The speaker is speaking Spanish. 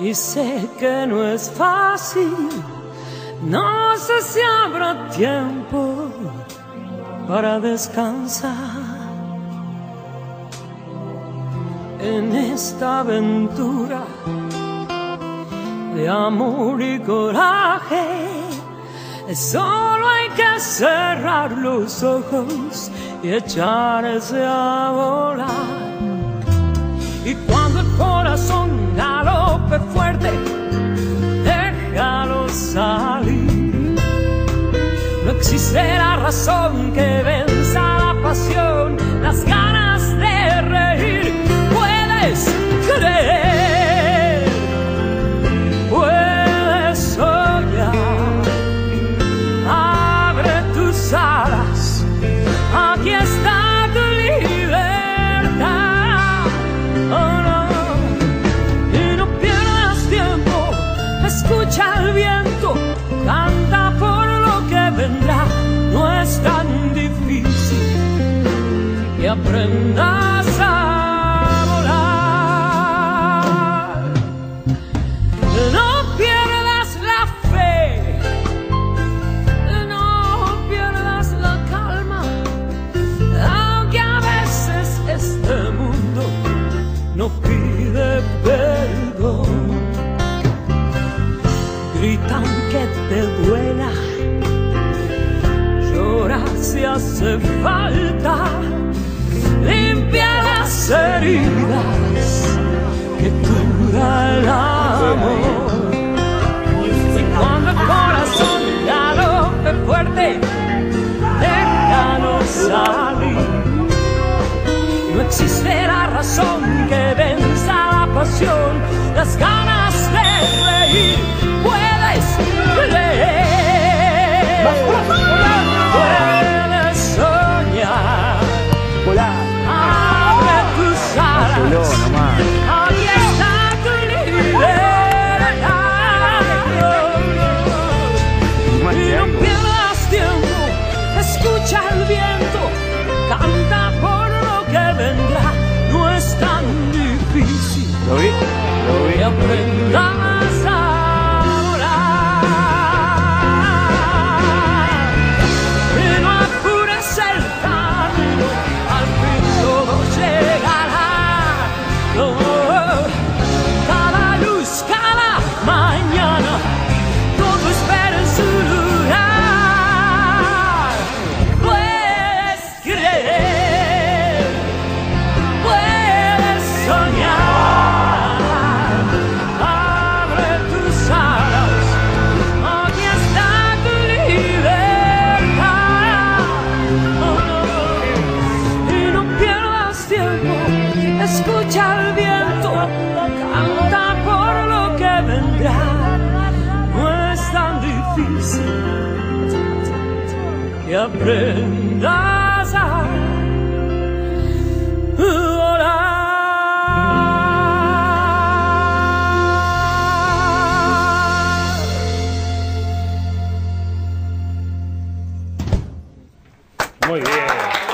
y sé que no es fácil. No sé si habrá tiempo para descansar en esta aventura de amor y coraje. Solo hay que cerrar los ojos y echarse a volar. Y cuando el corazón galope fuerte, déjalo salir. No existe la razón que venza la pasión, las ganas de reír. Puedes creer, puedes soñar. Abre tus alas, aquí está tu libertad. Oh, no. Y no pierdas tiempo, escucha el viento, canta por lo que vendrá. No es tan difícil que aprendas a volar. No pierdas la fe, no pierdas la calma, aunque a veces este mundo no pide perdón. Gritan que te duela, llora si hace falta, limpia las heridas que cura el amor. Y cuando el corazón galope fuerte, déjalo salir. No existe la razón que venza la pasión, las ganas de reír. Puedes creer, puedes soñar. Abre tus alas, aquí está tu libertad. Y no pierdas tiempo, escucha el viento, canta por lo que vendrá. No es tan difícil que aprendas a volar. Y no apures el camino, al fin todo llegará. Oh, cada luz, cada mañana, todo espera en su lugar. Puedes creer, puedes soñar. Abre tus alas, aquí está tu libertad. Oh, no. Y no pierdas tiempo, escucha el viento, canta por lo que vendrá. No es tan difícil que aprendas a volar. Muy bien.